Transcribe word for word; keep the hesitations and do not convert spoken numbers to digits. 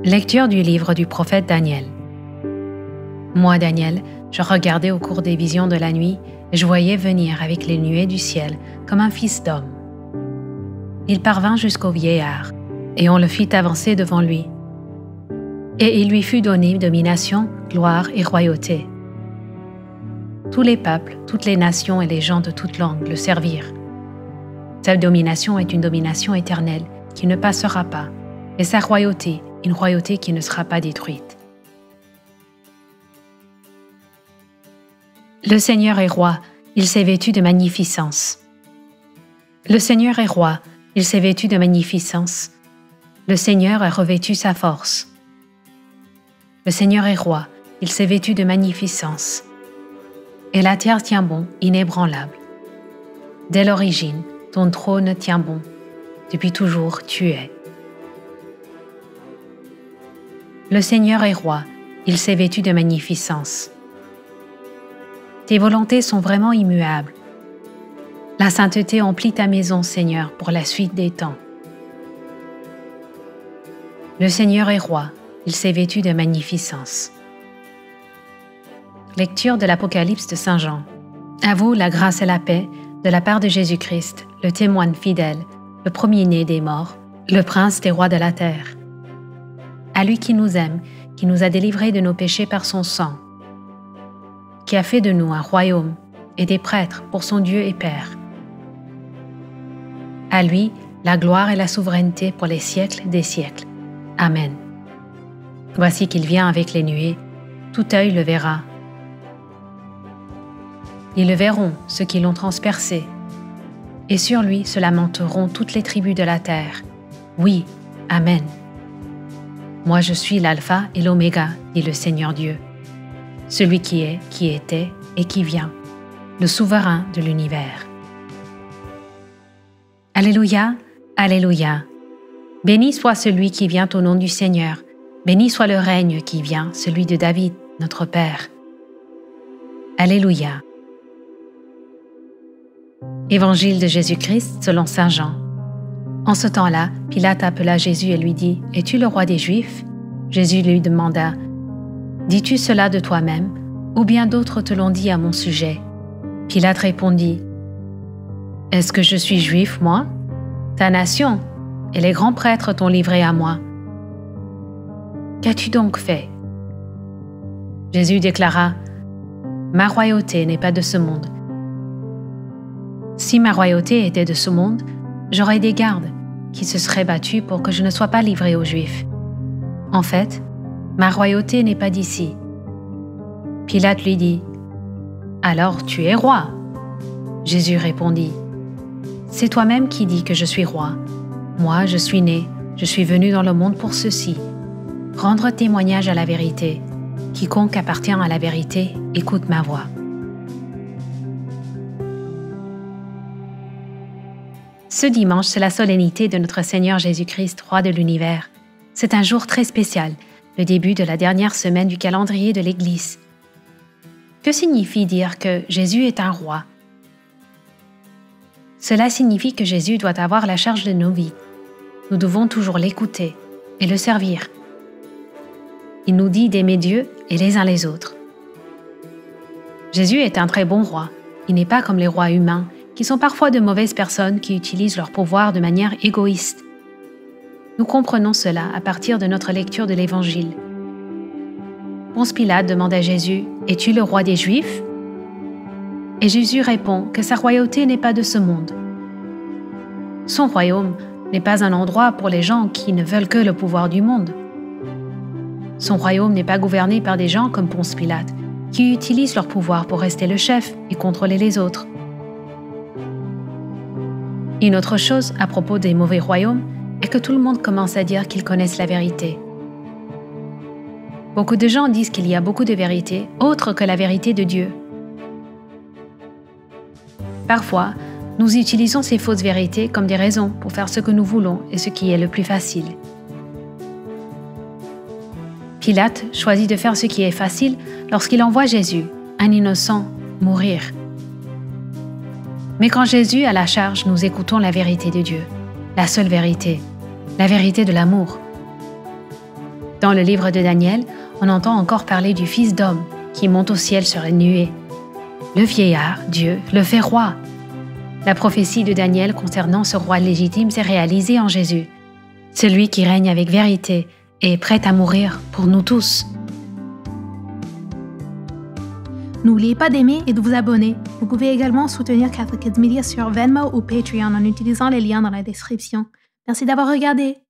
Lecture du livre du prophète Daniel. Moi, Daniel, je regardais au cours des visions de la nuit et je voyais venir avec les nuées du ciel comme un fils d'homme. Il parvint jusqu'au vieillard, et on le fit avancer devant lui. Et il lui fut donné domination, gloire et royauté. Tous les peuples, toutes les nations et les gens de toutes langues le servirent. Cette domination est une domination éternelle qui ne passera pas, et sa royauté, une royauté qui ne sera pas détruite. Le Seigneur est roi, il s'est vêtu de magnificence. Le Seigneur est roi, il s'est vêtu de magnificence. Le Seigneur a revêtu sa force. Le Seigneur est roi, il s'est vêtu de magnificence. Et la terre tient bon, inébranlable. Dès l'origine, ton trône tient bon. Depuis toujours, tu es. Le Seigneur est roi, il s'est vêtu de magnificence. Tes volontés sont vraiment immuables. La sainteté emplit ta maison, Seigneur, pour la suite des temps. Le Seigneur est roi, il s'est vêtu de magnificence. Lecture de l'Apocalypse de Saint Jean. À vous la grâce et la paix de la part de Jésus-Christ, le témoin fidèle, le premier-né des morts, le prince des rois de la terre. À lui qui nous aime, qui nous a délivrés de nos péchés par son sang, qui a fait de nous un royaume et des prêtres pour son Dieu et Père. À lui, la gloire et la souveraineté pour les siècles des siècles. Amen. Voici qu'il vient avec les nuées, tout œil le verra. Ils le verront, ceux qui l'ont transpercé, et sur lui se lamenteront toutes les tribus de la terre. Oui, Amen. Moi je suis l'Alpha et l'Oméga, dit le Seigneur Dieu, celui qui est, qui était et qui vient, le souverain de l'univers. Alléluia, Alléluia. Béni soit celui qui vient au nom du Seigneur, béni soit le règne qui vient, celui de David, notre Père. Alléluia. Évangile de Jésus-Christ selon saint Jean. En ce temps-là, Pilate appela Jésus et lui dit « Es-tu le roi des Juifs ?» Jésus lui demanda « Dis-tu cela de toi-même, ou bien d'autres te l'ont dit à mon sujet ?» Pilate répondit « Est-ce que je suis juif, moi ? Ta nation et les grands prêtres t'ont livré à moi. Qu'as-tu donc fait ?» Jésus déclara « Ma royauté n'est pas de ce monde. Si ma royauté était de ce monde, j'aurais des gardes qui se seraient battus pour que je ne sois pas livré aux Juifs. En fait, ma royauté n'est pas d'ici. » Pilate lui dit « Alors tu es roi ?» Jésus répondit « C'est toi-même qui dis que je suis roi. Moi, je suis né, je suis venu dans le monde pour ceci, rendre témoignage à la vérité. Quiconque appartient à la vérité, écoute ma voix. » Ce dimanche, c'est la solennité de notre Seigneur Jésus-Christ, roi de l'univers. C'est un jour très spécial, le début de la dernière semaine du calendrier de l'Église. Que signifie dire que Jésus est un roi? Cela signifie que Jésus doit avoir la charge de nos vies. Nous devons toujours l'écouter et le servir. Il nous dit d'aimer Dieu et les uns les autres. Jésus est un très bon roi. Il n'est pas comme les rois humains, qui sont parfois de mauvaises personnes qui utilisent leur pouvoir de manière égoïste. Nous comprenons cela à partir de notre lecture de l'Évangile. Ponce Pilate demande à Jésus « Es-tu le roi des Juifs ?» Et Jésus répond que sa royauté n'est pas de ce monde. Son royaume n'est pas un endroit pour les gens qui ne veulent que le pouvoir du monde. Son royaume n'est pas gouverné par des gens comme Ponce Pilate, qui utilisent leur pouvoir pour rester le chef et contrôler les autres. Une autre chose à propos des mauvais royaumes est que tout le monde commence à dire qu'ils connaissent la vérité. Beaucoup de gens disent qu'il y a beaucoup de vérités autres que la vérité de Dieu. Parfois, nous utilisons ces fausses vérités comme des raisons pour faire ce que nous voulons et ce qui est le plus facile. Pilate choisit de faire ce qui est facile lorsqu'il envoie Jésus, un innocent, mourir. Mais quand Jésus a la charge, nous écoutons la vérité de Dieu, la seule vérité, la vérité de l'amour. Dans le livre de Daniel, on entend encore parler du Fils d'homme qui monte au ciel sur une nuée. Le vieillard, Dieu, le fait roi. La prophétie de Daniel concernant ce roi légitime s'est réalisée en Jésus, celui qui règne avec vérité et est prêt à mourir pour nous tous. N'oubliez pas d'aimer et de vous abonner. Vous pouvez également soutenir Catholic Kids Media sur Venmo ou Patreon en utilisant les liens dans la description. Merci d'avoir regardé.